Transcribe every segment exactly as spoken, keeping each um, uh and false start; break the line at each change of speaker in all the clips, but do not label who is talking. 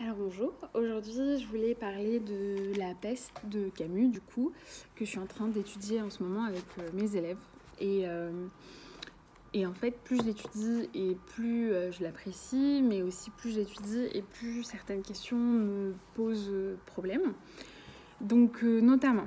Alors bonjour, aujourd'hui je voulais parler de la peste de Camus du coup, que je suis en train d'étudier en ce moment avec euh, mes élèves. Et, euh, et en fait plus je l'étudie et plus euh, je l'apprécie, mais aussi plus je l'étudie et plus certaines questions me posent problème. Donc euh, notamment...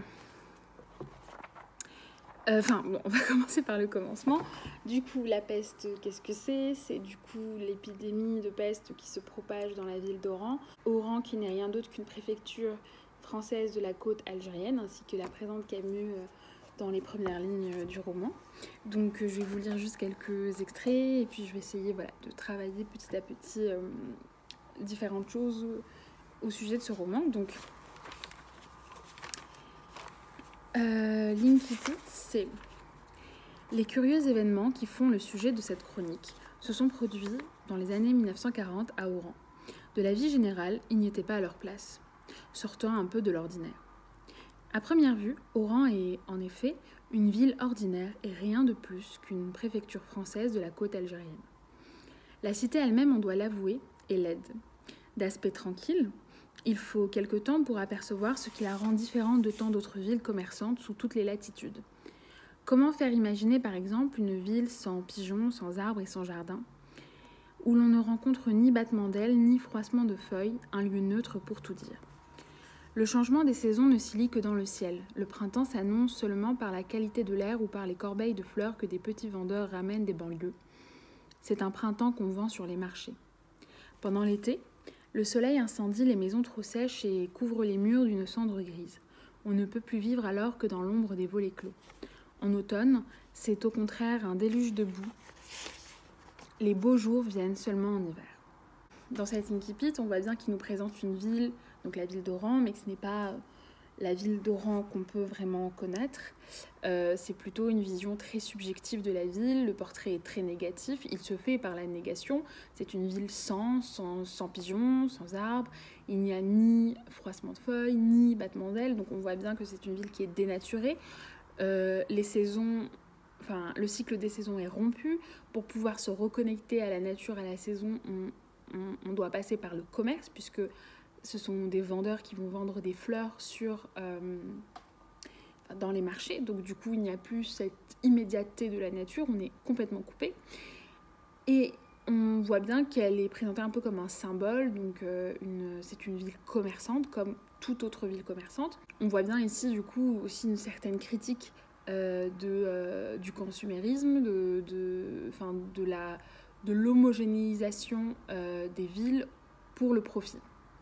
Enfin, euh, bon, on va commencer par le commencement. Du coup, la peste, qu'est-ce que c'est? C'est du coup l'épidémie de peste qui se propage dans la ville d'Oran. Oran qui n'est rien d'autre qu'une préfecture française de la côte algérienne, ainsi que la présente Camus dans les premières lignes du roman. Donc je vais vous lire juste quelques extraits et puis je vais essayer voilà, de travailler petit à petit euh, différentes choses au sujet de ce roman. Donc, Euh, L'incipit, c'est les curieux événements qui font le sujet de cette chronique se sont produits dans les années mille neuf cent quarante à Oran. De la vie générale, ils n'y étaient pas à leur place, sortant un peu de l'ordinaire. À première vue, Oran est en effet une ville ordinaire et rien de plus qu'une préfecture française de la côte algérienne. La cité elle-même, on doit l'avouer, est laide. D'aspect tranquille, il faut quelque temps pour apercevoir ce qui la rend différente de tant d'autres villes commerçantes sous toutes les latitudes. Comment faire imaginer par exemple une ville sans pigeons, sans arbres et sans jardin, où l'on ne rencontre ni battement d'ailes, ni froissement de feuilles, un lieu neutre pour tout dire. Le changement des saisons ne s'y lit que dans le ciel. Le printemps s'annonce seulement par la qualité de l'air ou par les corbeilles de fleurs que des petits vendeurs ramènent des banlieues. C'est un printemps qu'on vend sur les marchés. Pendant l'été, le soleil incendie les maisons trop sèches et couvre les murs d'une cendre grise. On ne peut plus vivre alors que dans l'ombre des volets clos. En automne, c'est au contraire un déluge de boue. Les beaux jours viennent seulement en hiver. Dans cet incipit, on voit bien qu'il nous présente une ville, donc la ville d'Oran, mais que ce n'est pas la ville d'Oran qu'on peut vraiment connaître. Euh, c'est plutôt une vision très subjective de la ville. Le portrait est très négatif. Il se fait par la négation. C'est une ville sans, sans, sans pigeons, sans arbres. Il n'y a ni froissement de feuilles, ni battement d'ailes. Donc on voit bien que c'est une ville qui est dénaturée. Euh, les saisons, enfin, le cycle des saisons est rompu. Pour pouvoir se reconnecter à la nature, à la saison, on, on, on doit passer par le commerce, puisque ce sont des vendeurs qui vont vendre des fleurs sur, euh, dans les marchés. Donc du coup, il n'y a plus cette immédiateté de la nature, on est complètement coupé. Et on voit bien qu'elle est présentée un peu comme un symbole, donc euh, une, c'est une ville commerçante, comme toute autre ville commerçante. On voit bien ici, du coup, aussi une certaine critique euh, de, euh, du consumérisme, de, de, enfin, de, la, de l'homogénéisation euh, des villes pour le profit.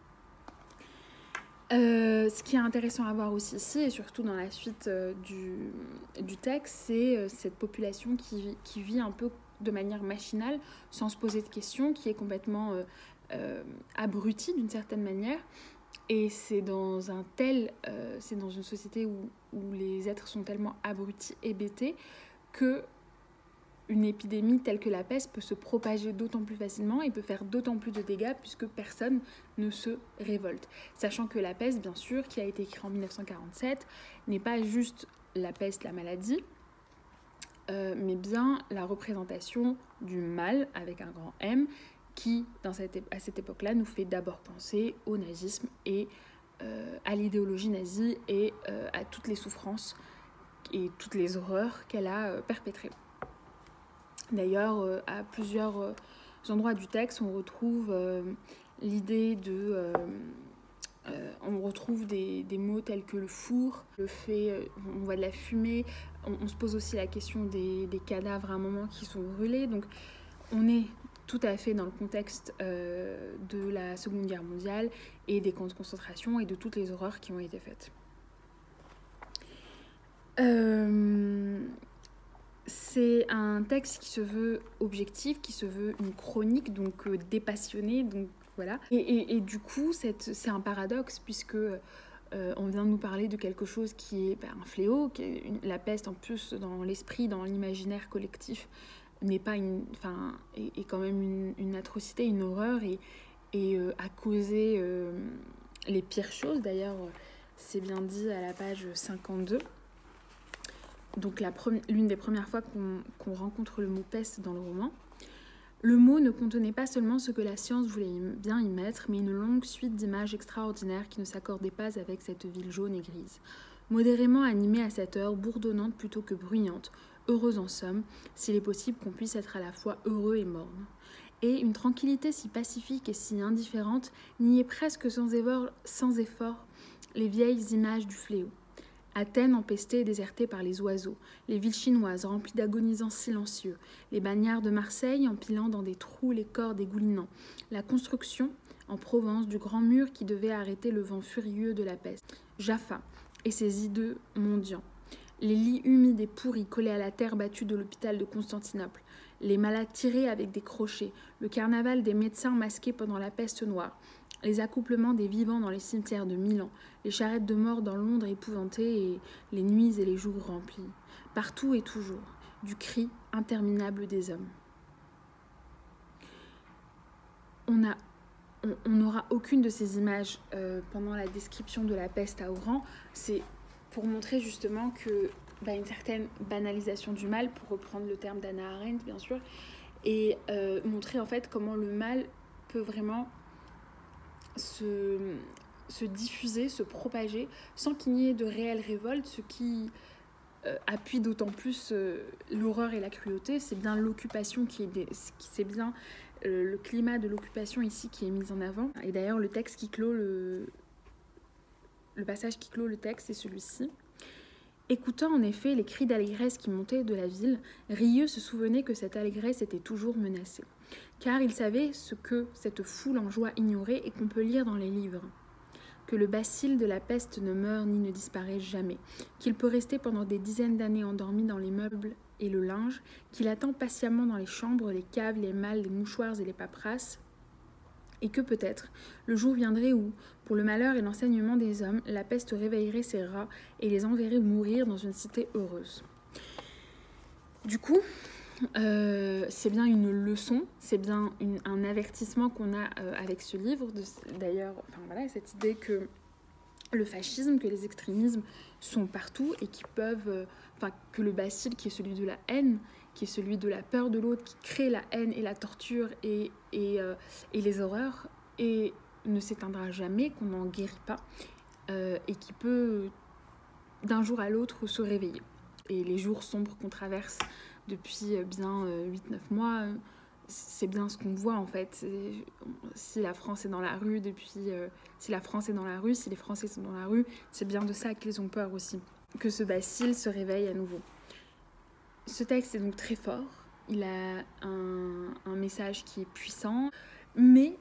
Euh, ce qui est intéressant à voir aussi ici, et surtout dans la suite euh, du, du texte, c'est euh, cette population qui, qui vit un peu de manière machinale, sans se poser de questions, qui est complètement euh, euh, abrutie d'une certaine manière. Et c'est dans un tel, euh, c'est dans une société où, où les êtres sont tellement abrutis et bêtés que une épidémie telle que la peste peut se propager d'autant plus facilement et peut faire d'autant plus de dégâts puisque personne ne se révolte. Sachant que la peste, bien sûr, qui a été écrite en mille neuf cent quarante-sept, n'est pas juste la peste, la maladie, euh, mais bien la représentation du mal, avec un grand M, qui, dans cette, à cette époque-là, nous fait d'abord penser au nazisme et euh, à l'idéologie nazie et euh, à toutes les souffrances et toutes les horreurs qu'elle a euh, perpétrées. D'ailleurs, euh, à plusieurs euh, endroits du texte, on retrouve euh, l'idée de... Euh, euh, on retrouve des, des mots tels que le four, le fait, euh, on voit de la fumée, on, on se pose aussi la question des, des cadavres à un moment qui sont brûlés. Donc on est tout à fait dans le contexte euh, de la Seconde Guerre mondiale et des camps de concentration et de toutes les horreurs qui ont été faites. Euh... C'est un texte qui se veut objectif, qui se veut une chronique, donc euh, dépassionnée, donc voilà. Et, et, et du coup, cette, c'est un paradoxe, puisque euh, on vient de nous parler de quelque chose qui est bah, un fléau, qui est une, la peste en plus dans l'esprit, dans l'imaginaire collectif, n'est pas une, enfin, est, est quand même une, une atrocité, une horreur, et, et euh, a causé euh, les pires choses. D'ailleurs, c'est bien dit à la page cinquante-deux. Donc la pre- l'une des premières fois qu'on, qu'on rencontre le mot peste dans le roman. Le mot ne contenait pas seulement ce que la science voulait bien y mettre, mais une longue suite d'images extraordinaires qui ne s'accordaient pas avec cette ville jaune et grise. Modérément animée à cette heure, bourdonnante plutôt que bruyante, heureuse en somme, s'il est possible qu'on puisse être à la fois heureux et morne. Et une tranquillité si pacifique et si indifférente niait presque sans effort, sans effort les vieilles images du fléau. Athènes empestée et désertée par les oiseaux, les villes chinoises remplies d'agonisants silencieux, les bagnards de Marseille empilant dans des trous les corps dégoulinants, la construction, en Provence, du grand mur qui devait arrêter le vent furieux de la peste, Jaffa et ses hideux mendiants, les lits humides et pourris collés à la terre battue de l'hôpital de Constantinople, les malades tirés avec des crochets, le carnaval des médecins masqués pendant la peste noire, les accouplements des vivants dans les cimetières de Milan, les charrettes de mort dans Londres épouvantées et les nuits et les jours remplis. Partout et toujours, du cri interminable des hommes. On a, on n'aura aucune de ces images euh, pendant la description de la peste à Oran. C'est pour montrer justement que bah, une certaine banalisation du mal, pour reprendre le terme d'Hannah Arendt bien sûr, et euh, montrer en fait comment le mal peut vraiment Se, se diffuser, se propager, sans qu'il n'y ait de réelle révolte, ce qui euh, appuie d'autant plus euh, l'horreur et la cruauté. C'est bien l'occupation qui est, des, c'est bien euh, le climat de l'occupation ici qui est mis en avant. Et d'ailleurs, le texte qui clôt le, le passage qui clôt le texte est celui-ci. Écoutant en effet les cris d'allégresse qui montaient de la ville, Rieux se souvenait que cette allégresse était toujours menacée. Car il savait ce que cette foule en joie ignorait et qu'on peut lire dans les livres. Que le bacille de la peste ne meurt ni ne disparaît jamais, qu'il peut rester pendant des dizaines d'années endormi dans les meubles et le linge, qu'il attend patiemment dans les chambres, les caves, les malles, les mouchoirs et les paperasses, et que peut-être le jour viendrait où, pour le malheur et l'enseignement des hommes, la peste réveillerait ses rats et les enverrait mourir dans une cité heureuse. Du coup, euh, c'est bien une leçon, c'est bien une, un avertissement qu'on a euh, avec ce livre. De, d'ailleurs, enfin, voilà, cette idée que le fascisme, que les extrémismes sont partout et qui peuvent, euh, enfin, que le bacille qui est celui de la haine, qui est celui de la peur de l'autre, qui crée la haine et la torture et, et, euh, et les horreurs, et ne s'éteindra jamais, qu'on n'en guérit pas, euh, et qui peut d'un jour à l'autre se réveiller. Et les jours sombres qu'on traverse depuis bien euh, huit neuf mois, euh, c'est bien ce qu'on voit en fait. C'est, si la France est dans la rue depuis, euh, si la France est dans la rue, si les Français sont dans la rue, c'est bien de ça qu'ils ont peur aussi, que ce bacille se réveille à nouveau. Ce texte est donc très fort, il a un, un message qui est puissant, mais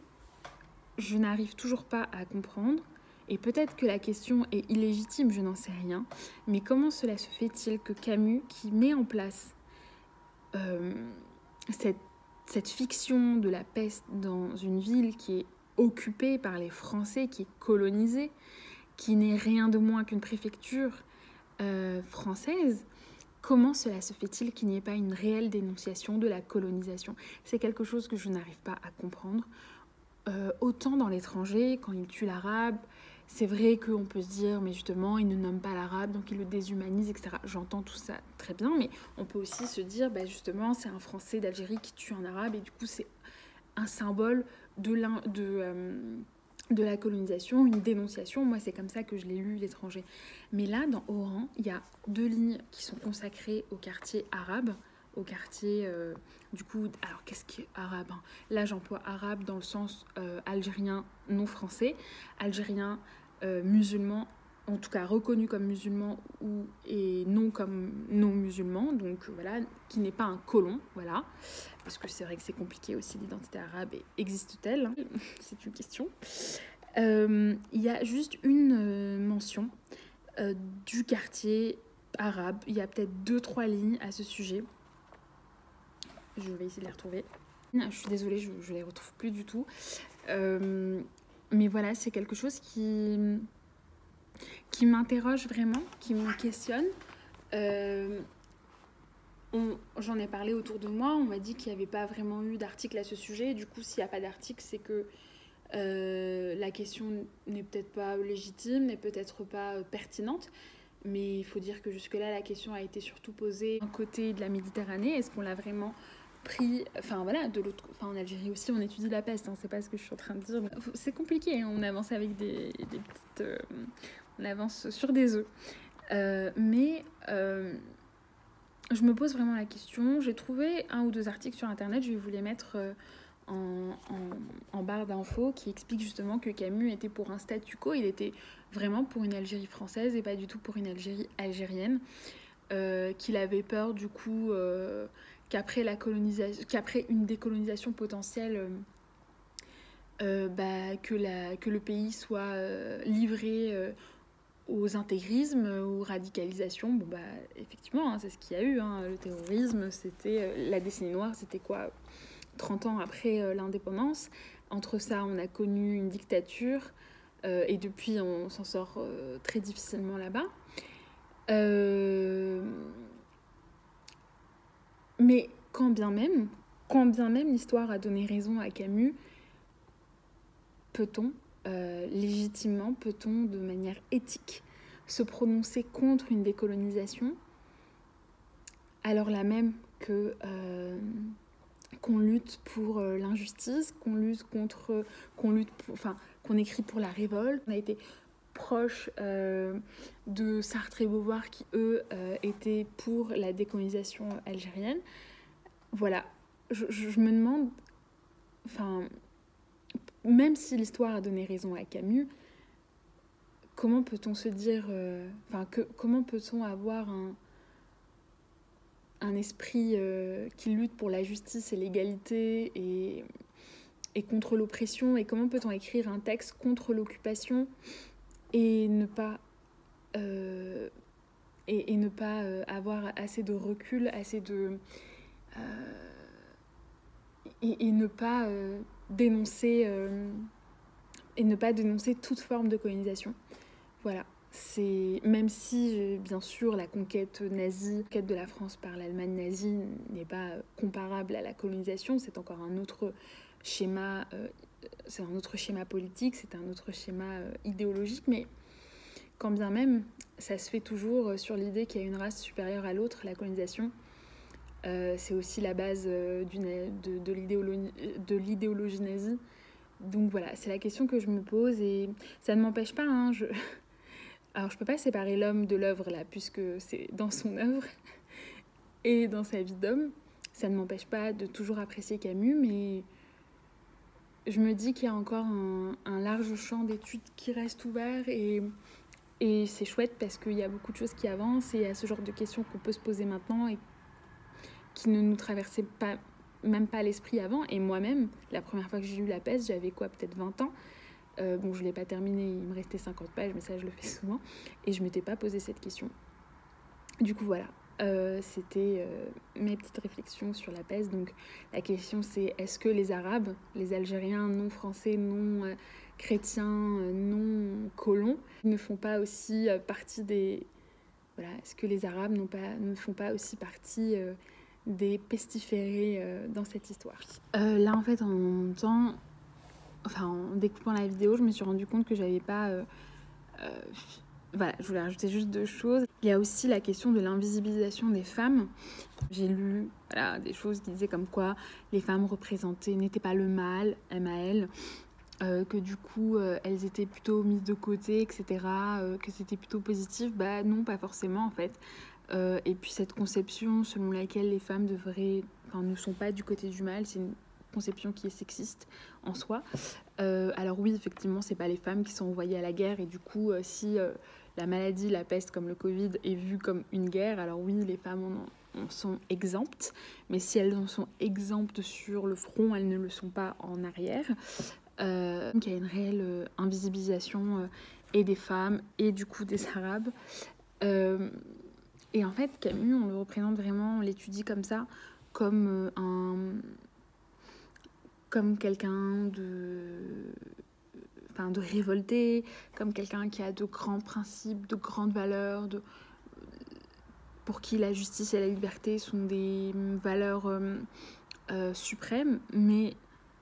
je n'arrive toujours pas à comprendre, et peut-être que la question est illégitime, je n'en sais rien, mais comment cela se fait-il que Camus, qui met en place euh, cette, cette fiction de la peste dans une ville qui est occupée par les Français, qui est colonisée, qui n'est rien de moins qu'une préfecture euh, française, comment cela se fait-il qu'il n'y ait pas une réelle dénonciation de la colonisation ? C'est quelque chose que je n'arrive pas à comprendre. Euh, autant dans l'étranger, quand ils tuent l'arabe, c'est vrai qu'on peut se dire, mais justement, ils ne nomment pas l'arabe, donc ils le déshumanisent, et cetera. J'entends tout ça très bien, mais on peut aussi se dire, bah, justement, c'est un Français d'Algérie qui tue un arabe, et du coup, c'est un symbole de, l'in- de, euh, de la colonisation, une dénonciation. Moi, c'est comme ça que je l'ai lu, l'étranger. Mais là, dans Oran, il y a deux lignes qui sont consacrées au quartier arabe, au quartier, euh, du coup, alors qu'est-ce qui est arabe, hein ? Là, j'emploie arabe dans le sens euh, algérien non français, algérien euh, musulman, en tout cas reconnu comme musulman ou, et non comme non musulman, donc voilà, qui n'est pas un colon, voilà, parce que c'est vrai que c'est compliqué aussi, l'identité arabe, et existe-t-elle, hein ? C'est une question. Euh, il y a juste une euh, mention euh, du quartier arabe, il y a peut-être deux, trois lignes à ce sujet. Je vais essayer de les retrouver. Je suis désolée, je ne les retrouve plus du tout. Euh, mais voilà, c'est quelque chose qui, qui m'interroge vraiment, qui me questionne. Euh, on, j'en ai parlé autour de moi, on m'a dit qu'il n'y avait pas vraiment eu d'article à ce sujet. Du coup, s'il n'y a pas d'article, c'est que euh, la question n'est peut-être pas légitime, n'est peut-être pas pertinente. Mais il faut dire que jusque-là, la question a été surtout posée d'un côté de la Méditerranée. Est-ce qu'on l'a vraiment pris, enfin voilà, de l'autre, enfin en Algérie aussi on étudie la peste, hein, c'est pas ce que je suis en train de dire. C'est compliqué, hein, on avance avec des, des petites, euh, on avance sur des œufs. Euh, mais euh, je me pose vraiment la question. J'ai trouvé un ou deux articles sur internet, je vais vous les mettre euh, en, en, en barre d'infos, qui expliquent justement que Camus était pour un statu quo, il était vraiment pour une Algérie française et pas du tout pour une Algérie algérienne, euh, qu'il avait peur du coup euh, qu'après la colonisation, qu'après une décolonisation potentielle, euh, euh, bah, que, la, que le pays soit euh, livré euh, aux intégrismes, aux radicalisations. Bon bah effectivement, hein, c'est ce qu'il y a eu, hein. Le terrorisme, c'était euh, la décennie noire, c'était quoi, trente ans après euh, l'indépendance. Entre ça, on a connu une dictature euh, et depuis, on s'en sort euh, très difficilement là-bas. Euh... Mais quand bien même, quand bien même l'histoire a donné raison à Camus, peut-on, euh, légitimement, peut-on, de manière éthique, se prononcer contre une décolonisation, alors là même que euh, qu'on lutte pour euh, l'injustice, qu'on lutte contre, qu'on lutte, pour, enfin, qu'on écrit pour la révolte. On a été proche euh, de Sartre et Beauvoir qui, eux, euh, étaient pour la décolonisation algérienne. Voilà, je, je, je me demande, enfin, même si l'histoire a donné raison à Camus, comment peut-on se dire, euh, enfin, que, comment peut-on avoir un, un esprit euh, qui lutte pour la justice et l'égalité et, et contre l'oppression, et comment peut-on écrire un texte contre l'occupation et ne pas euh, et, et ne pas euh, avoir assez de recul, assez de euh, et, et ne pas euh, dénoncer euh, et ne pas dénoncer toute forme de colonisation. Voilà, c'est même si bien sûr la conquête nazie, la conquête de la France par l'Allemagne nazie n'est pas comparable à la colonisation, c'est encore un autre schéma, euh, c'est un autre schéma politique, c'est un autre schéma euh, idéologique, mais quand bien même, ça se fait toujours sur l'idée qu'il y a une race supérieure à l'autre. La colonisation, euh, c'est aussi la base euh, d'une, de, de, l'idéologie, de l'idéologie nazie. Donc voilà, c'est la question que je me pose et ça ne m'empêche pas. Hein, je... Alors je peux pas séparer l'homme de l'œuvre là, puisque c'est dans son œuvre et dans sa vie d'homme. Ça ne m'empêche pas de toujours apprécier Camus, mais je me dis qu'il y a encore un, un large champ d'études qui reste ouvert et... Et c'est chouette parce qu'il y a beaucoup de choses qui avancent et il y a ce genre de questions qu'on peut se poser maintenant et qui ne nous traversaient pas, même pas l'esprit avant. Et moi-même, la première fois que j'ai lu La Peste, j'avais quoi, peut-être vingt ans. Euh, bon, je ne l'ai pas terminé, il me restait cinquante pages, mais ça, je le fais souvent. Et je ne m'étais pas posé cette question. Du coup, voilà. Euh, c'était euh, mes petites réflexions sur La Peste. Donc, la question, c'est est-ce que les Arabes, les Algériens non français, non... Euh, chrétiens non colons ne font pas aussi partie des... Voilà, est-ce que les Arabes n'ont pas, ne font pas aussi partie euh, des pestiférés euh, dans cette histoire. euh, Là, en fait, en même temps, enfin, en découpant la vidéo, je me suis rendu compte que j'avais pas... Euh, euh, voilà, je voulais rajouter juste deux choses. Il y a aussi la question de l'invisibilisation des femmes. J'ai lu voilà, des choses qui disaient comme quoi les femmes représentées n'étaient pas le mal, M A L, Euh, que du coup euh, elles étaient plutôt mises de côté, et cetera, euh, que c'était plutôt positif. Bah non, pas forcément en fait. Euh, et puis cette conception selon laquelle les femmes devraient, enfin, ne sont pas du côté du mal, c'est une conception qui est sexiste en soi. Euh, alors oui, effectivement, c'est pas les femmes qui sont envoyées à la guerre et du coup, euh, si euh, la maladie, la peste comme le Covid est vue comme une guerre, alors oui, les femmes en, en sont exemptes, mais si elles en sont exemptes sur le front, elles ne le sont pas en arrière. Euh, il y a une réelle euh, invisibilisation euh, et des femmes et du coup des Arabes. Euh, et en fait, Camus, on le représente vraiment, on l'étudie comme ça, comme euh, un, comme quelqu'un de, enfin, de révolté, comme quelqu'un qui a de grands principes, de grandes valeurs, de, pour qui la justice et la liberté sont des valeurs euh, euh, suprêmes, mais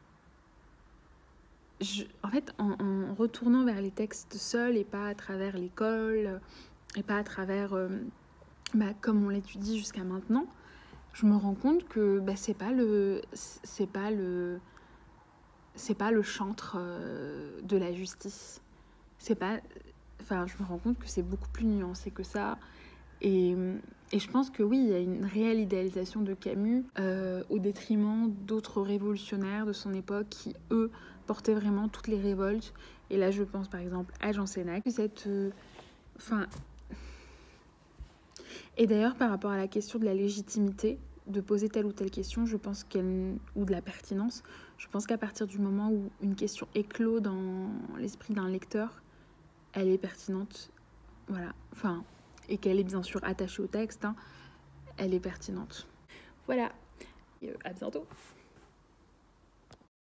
Je, en fait, en, en retournant vers les textes seuls et pas à travers l'école et pas à travers, euh, bah, comme on l'étudie jusqu'à maintenant, je me rends compte que bah, c'est pas le c'est pas le c'est pas le chantre euh, de la justice. C'est pas enfin je me rends compte que c'est beaucoup plus nuancé que ça. Et, et je pense que oui, il y a une réelle idéalisation de Camus euh, au détriment d'autres révolutionnaires de son époque qui, eux, portaient vraiment toutes les révoltes. Et là, je pense par exemple à Jean Sénac. Cette, euh, enfin... Et d'ailleurs, par rapport à la question de la légitimité, de poser telle ou telle question, je pense qu'elle, ou de la pertinence, je pense qu'à partir du moment où une question éclot dans l'esprit d'un lecteur, elle est pertinente. Voilà, enfin... et qu'elle est bien sûr attachée au texte, hein, elle est pertinente. Voilà, et à bientôt.